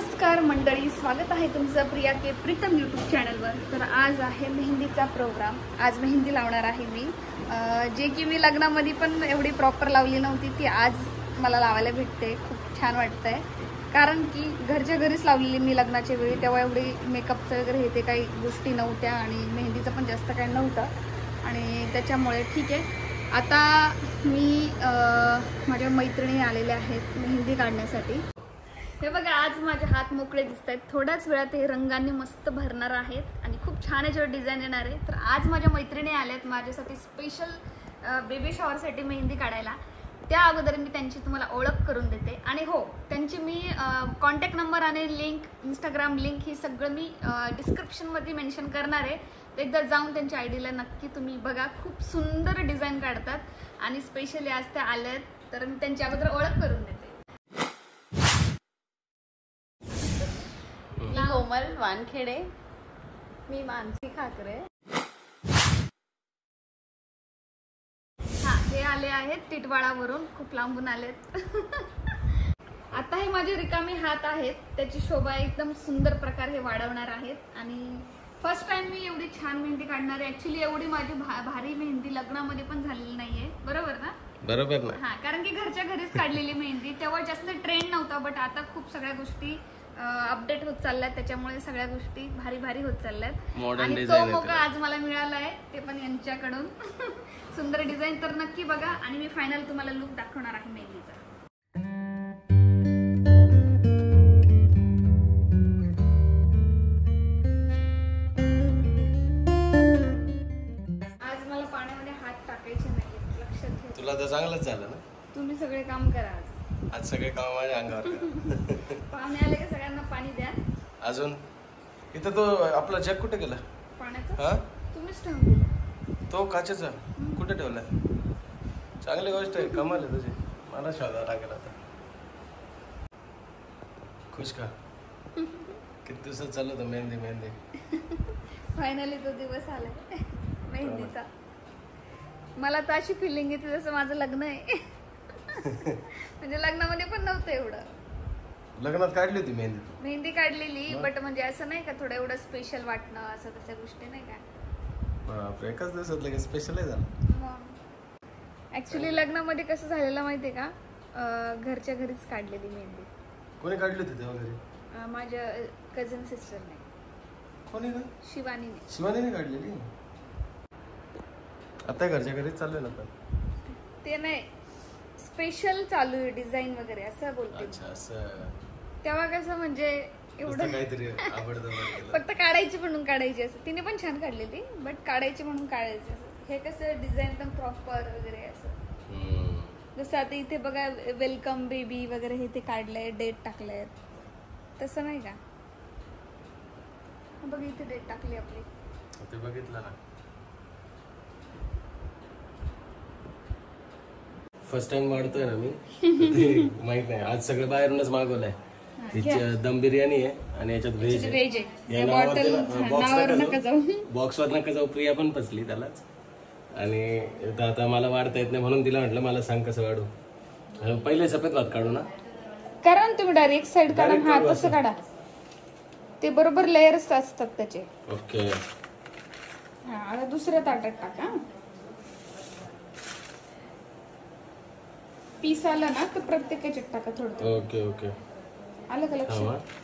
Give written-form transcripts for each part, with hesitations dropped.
नमस्कार मंडळी, स्वागत आहे तुमचं प्रिया के प्रीतम यूट्यूब चॅनलवर। तर आज आहे मेहंदीचा प्रोग्राम। आज मेहंदी लावणार आहे मी, जे की मी लग्नामध्ये पण एवढी प्रॉपर लावली नव्हती, ती आज मला लावायला भेटते। खूप छान वाटतंय, कारण की घरच्या घरीच लावलेली मी लग्नाच्या वेळी। तेव्हा एवढी मेकअपचं वगैरे हे ते काही गोष्टी नव्हत्या आणि मेहंदीचं पण जास्त काही नव्हतं आणि त्याच्यामुळे ठीक आहे। आता मी माझ्या मैत्रिणी आलेल्या आहेत मेहंदी काढण्यासाठी। हे बघा, आज माझे हात मोकळे दिसत आहेत। थोड्याच वेळात हे रंगांनी मस्त भरणार आहेत आणि खूप छान याच्यावर डिझाईन येणार आहे। तर आज माझ्या मैत्रिणी आल्यात माझ्यासाठी स्पेशल बेबी शॉवरसाठी मेहंदी काढायला। त्या अगोदर मी त्यांची तुम्हाला ओळख करून देते आणि हो, त्यांची मी कॉन्टॅक्ट नंबर आणि लिंक, इंस्टाग्राम लिंक ही सगळं मी डिस्क्रिप्शनमध्ये मेन्शन करणार आहे। एकदा जाऊन त्यांच्या आयडीला नक्की तुम्ही बघा, खूप सुंदर डिझाईन काढतात आणि स्पेशली आज त्या आल्यात, तर मी त्यांच्या अगोदर ओळख करून देते। कोमल वानखेडे, मी मानसी खाकरे। हा, हे आले आहेत टिटवाळावरून, खूप लांबून आलेत। आता हे माझे रिकामे हात आहेत, त्याची शोभा एकदम सुंदर प्रकारे हे वाढवणार आहेत आणि फर्स्ट टाइम मी एवढी छान मेहंदी काढणार आहे। ऍक्च्युली एवढी माझी भारी मेहंदी लग्नामध्ये पण झालेली नाहीये, बरोबर ना? बरोबर ना। हा, कारण की घरच्या घरीच काढलेली मेहंदी, तेव्हा जास्त ट्रेंड नव्हता, बट आता खूप सगळ्या गोष्टी अपडेट होत चालल्यात, त्याच्यामुळे सगळ्या गोष्टी भारी भारी होत चालल्यात आणि तो मौका आज मला मिळाला आहे, ते पण यांच्याकडून। सुंदर डिझाईन तर नक्की बघा आणि मी फायनल तुम्हाला लुक दाखवणार आहे मेहंदीचा। आज मला पाण्यामध्ये हात टाकायचे नाही, लक्षात ठेवा। तुला तर चांगलंच झालं ना, तुम्ही सगळे काम करा आज सगळे काम माझ्या अंगावर करा। पाहुणे आले की सगळ्यांना पाणी द्या। अजून इथं तो आपला जग कुठे गेला पाण्याचा? हा, तुम्हीच ठेवून दिला तो काचेचा कुठे ठेवलाय? चांगली गोष्ट आहे, कमाल आहे तुझी। मला शोधावं लागेल आता। खुश का? किती दिवसात चालू होतं मेहंदी मेहंदी, फायनली तो दिवस आलाय मेहंदीचा। मला तर अशी फिलिंग येते जसं माझं लग्न आहे। म्हणजे लग्नामध्ये पण नव्हतं एवढं। लग्नात काढली होती मेहंदी? मेहंदी काढलेली, बट म्हणजे असं नाही का थोडं एवढं स्पेशल वाटणं, असं तशा गोष्टी नाही का। बापरे, एकाच दिवसात लगेच स्पेशल आहे झालं। ऍक्च्युली लग्नामध्ये कसं झालेलं माहितीये का, घरच्या घरीच काढलेली मेहंदी। कोणी काढली होती तेव्हा घरी? माझ्या कझन सिस्टरने। कोणी का? शिवानीने। शिवानीने काढलेली? आता घरच्या घरीच चालू ना? ते नाही, स्पेशल चालू आहे डिझाईन वगैरे असं बोलते। अच्छा, असं। तेव्हा कसं म्हणजे एवढं काहीतरी आवडतं, फक्त काढायची म्हणून काढायची असं। तिने पण छान काढलेली, बट काढायची म्हणून काढायची असं। हे कसं डिझाईन एकदम प्रॉपर वगैरे असं। जसं आता इथे बघा, वेलकम बेबी वगैरे हे ते काढलंय, डेट टाकलंय, तसं नाही का? बघ इथे डेट टाकली आपली, ते बघितलं ना। फर्स्ट टाइम वाढतोय ना मी, माहित नाही। आज सगळं बाहेरूनच मागवलंय। दम बिर्याणी आहे आणि याच्यात व्हेज आहे। बॉक्सवर नका जाऊ, प्रिया पण फसली त्यालाच। आणि आता मला वाढता येत नाही म्हणून तिला म्हटलं मला सांग कसं वाढू। पहिले सफेद भात काढू ना? करा ना तुम्ही, डायरेक्ट साइड काढा। हा, तसं काढा, ते बरोबर लेयर्स असतात त्याचे। ओके, हा, आता दुसऱ्या ताटात टाका। पीस आला ना तर प्रत्येक याच्यात टाका थोडं। ओके ओके, आलं का लक्षात?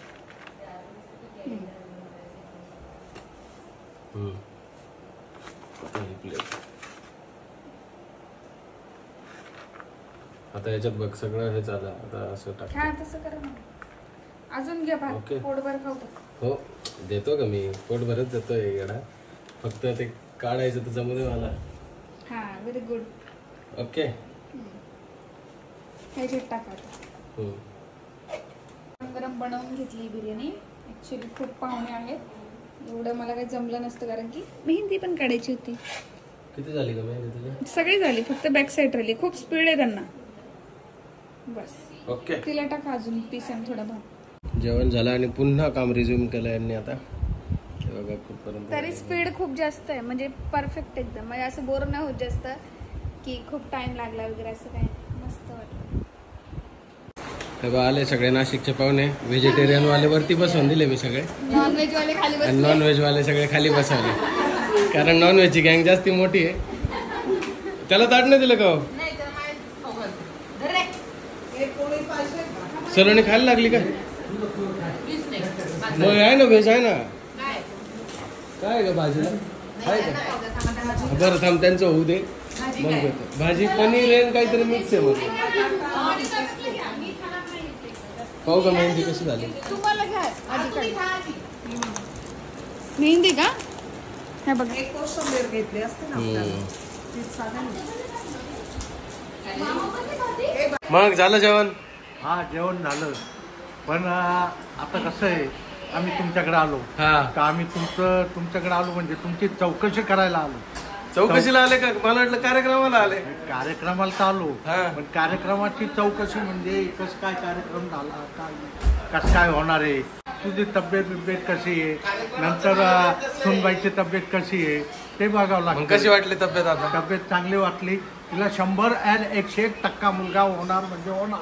आता याच्यात बघ सगळं हे झालं, आता असं टाक। हा, तसं करा ना। अजून घ्या भात, पोटभर खाऊ दे। हो, देतो का मी, पोट भरत देतोय येडा, फक्त ते काढायचं तर जमू दे मला। हा, व्हेरी गुड। ओके, ह्याच्यात टाका। गरम बनवून घेतली बिर्याणी। ऍक्च्युली खूप पाहुणे आहेत, एवढं मला काही जमलं नसतं, कारण की मेहंदी पण काढायची होती। किती झाली का मेहंदी तुझी? सगळी झाली, फक्त बॅक साईड राहिली। खूप स्पीड आहे त्यांना, बस। ओके, तिला टाका अजून पीस आणि थोडा भात। जेवण झालं आणि पुन्हा काम रिझ्यूम केलं यांनी आता। तरी स्पीड खूप जास्त आहे, म्हणजे परफेक्ट एकदम, म्हणजे असं बोर नाही होत जास्त की खूप टाइम लागला वगैरे, असं काही मस्त वाटलं। आले सगळे नाशिकचे पाहुणे. व्हेजिटेरियन वाले वरती बसवून दिले मी सगळे, नॉनव्हेज वाले खाली आणि बसले. नॉनव्हेज वाले सगळे खाली बसवले, कारण नॉनव्हेजची गँग जास्ती मोठी आहे. त्याला ताट नाही दिलं का हो? सलोनी खायला लागली का? मग आहे ना व्हेज आहे ना. काय ग भाजीला आहे का? बरं थांब त्यांचं होऊ दे मग देतो. भाजी पनीर आहे काहीतरी मिक्स आहे. मग पाहू का मेहंदी कशी झाली. तुम्हाला घ्या आधी मेहंदी का? हे बघा घेतली असते ना. मग झालं जेवण? हा जेवण झालं. पण आता कसं आहे, आम्ही तुमच्याकडे आलो हा. तर आम्ही तुमच्याकडे आलो म्हणजे तुमची चौकशी करायला आलो. चौकशीला आले का? मला वाटलं कार्यक्रमाला आले. कार्यक्रमाला तर आलो, हा. पण कार्यक्रमाची चौकशी म्हणजे कसं काय कार्यक्रम झाला, काय कसं काय होणार आहे, तुझी तब्येत कशी आहे, नंतर सुनबाईची तब्येत कशी आहे ते बघावं मग लागतं. कशी वाटली तब्येत आता? तब्येत चांगली वाटली. तिला 100% मुलगा होणार म्हणजे होणार.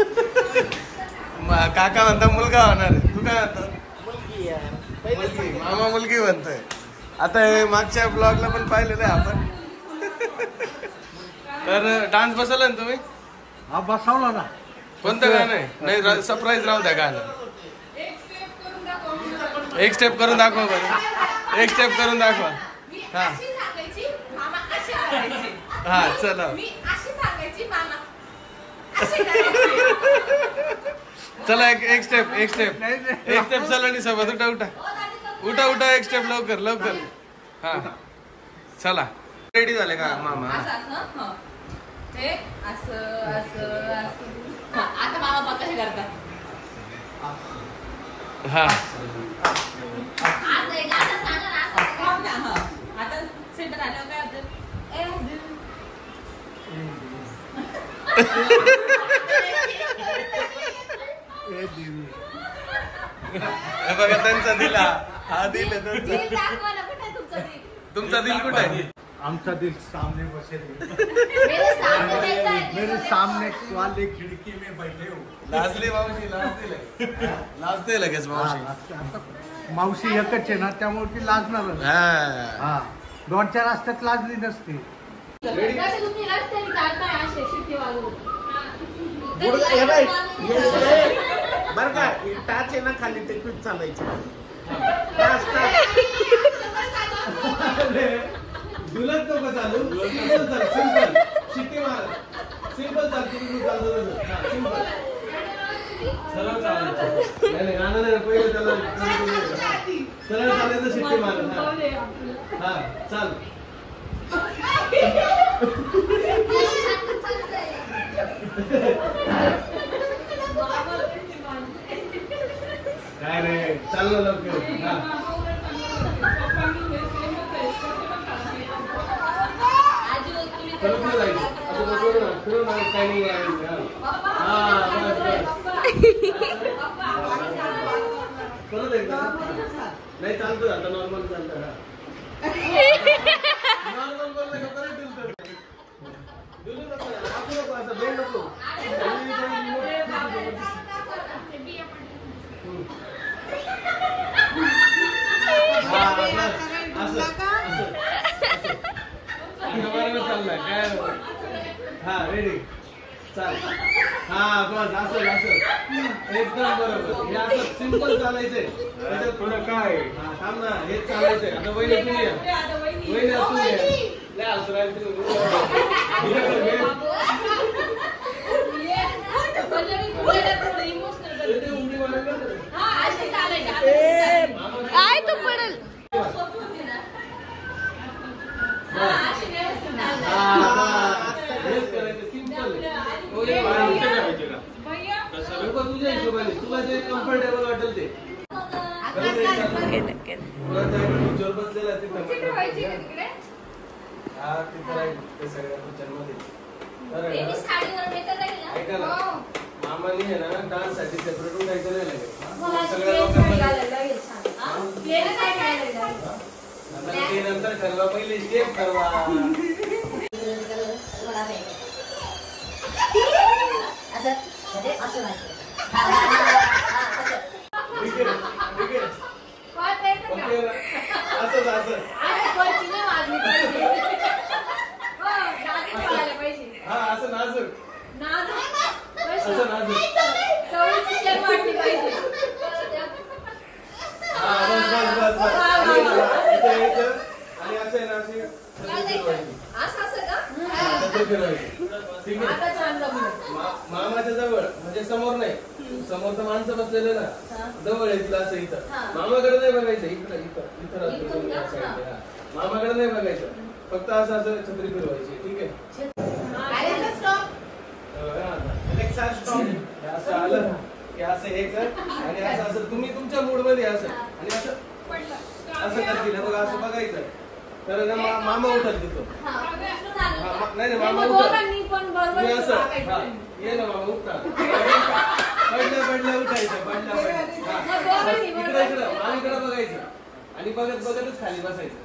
काका म्हणता मुलगा होणार आहे. तू काय म्हणतो? मुलगी. मामा मुलगी म्हणतोय. आता हे मागच्या ब्लॉगला पण पाहिलेलं आहे आपण. तर डान्स बसवला ना तुम्ही? हा बसवला ना. कोणतं गाणं आहे? नाही सरप्राईज राहू द्या गाणं. एक स्टेप करून दाखवा बरं. एक स्टेप करून दाखवा. हा हा चला. चला एक स्टेप सलोनी सोबत. उठा एक स्टेप लवकर लवकर. हा चला. रेडी झाले का मामा? आता मामा पप्पा हे करतात. हा आता सेंटर आल्यावर काय होतं? बघा त्यांचा दिला. हा दिल तुमचा दिल कुठे आहे? आमचा दिल सामने बसे मेरे सामने वाले खिडकी में बैठे हो. लाजली मावशी. लाजते लगेच मावशी. मावशी एकच आहे ना, त्यामुळे ती लाजणार. हा 2-4 रस्त्यात लाजली नसती. बर का टाच आहे ना खाली ते पीठ चालायचं. दुलत नको चालू. सिंपल शिट्टी मार. सिंपल चाल. तुम्ही चालतो सिंपल सरळ चालायचं. नाही गाणं नाही पहिले त्याला सरळ चालायचं. शिट्टी मार. हा चाल. काय रे चाललं लवकर. हा परत नाही जायचं. आता फिरून स्टँडिंग लावायची. हा बस परत एकदा. नाही चालतं आता नॉर्मल चालतं. नॉर्मल बोललं का परत दिलं नको. आता बेल नको. चाललाय काय? हा रेडी चाल. हा बस असं एकदम बरोबर. हे असं सिंपल चालायचंय. त्याच्यात थोडं काय हा थांब ना. हेच चालायचंय. आता वहिनी तुम्ही या. वहिनी तुम्ही या. लय हसू राहिले तुम्ही. काय तू पडेल. तुझ्या हिशोबाने तुला जे कम्फर्टेबल वाटेल ते. जोर बसलेला तिथं. हा तिथं राहील ते सगळ्या पिक्चरमध्ये. ऐका ना मामानी आहे ना डान्स साठी सेपरेट उठायचं नाही लागेल. सगळ्या लोकांना ते नंतर ठरवा. पहिले स्टेप ठरवा. ठीक आहे, ठीक आहे. ओके ना? असंच असंच हा असं नाजूक असं नाजूक हा बस बस बस बस आणि इथं आणि असं आहे ना अशी छत्री फिरवायची ठीक आहे मामाच्या जवळ म्हणजे समोर नाही समोर तर माणसं बसलेले ना जवळ आहे तिला असं इथं मामाकडे नाही बघायचं इकडं इथं इथं राहतो मामाकडे नाही बघायचं फक्त असं असं छत्री फिरवायची ठीक आहे असं आलं की असं हे कर आणि असं असं तुम्ही तुमच्या मूड मध्ये असं आणि असं असं करतील बघा असं बघायचं तर ना मामा उठल तिथं नाही नाही मामा तुम्ही असं हा ये ना मामा उठा पडल्या पडल्या उठायचं पडल्या इकडे इकडं मामीकडे बघायचं आणि बघत बघतच खाली बसायचं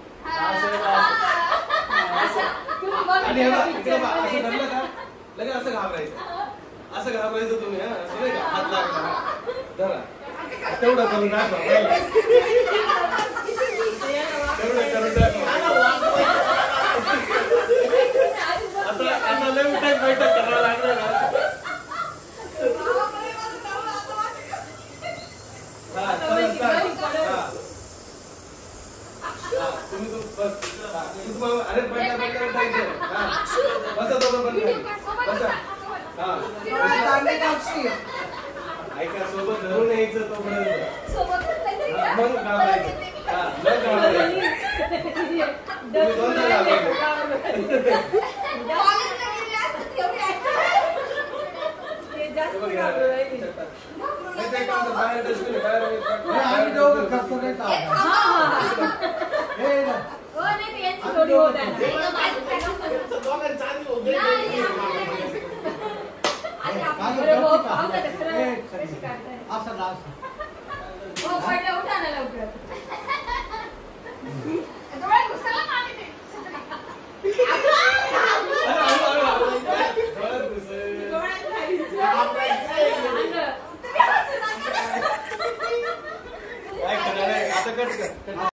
आणि इकडे असं धरलं का लगेच असं घाबरायचं तुम्ही हा असं नाही का हात लागला धरा तेवढं करून दाखवा तेवढं करून दाखवा आता लय उठाय बैठक करावं लागलं ना तुम्ही बस अरे बैठा उठायचं बसा दोघं बसा हा ऐका सोबत धरून यायचं तोपर्यंत मग घाबरायचं मग घाबरायचं तुम्ही दोनदा घाबरायचं बाहेर डस्टबिन आम्ही दोघं करतो नाही का असं काय करणार आता कट कर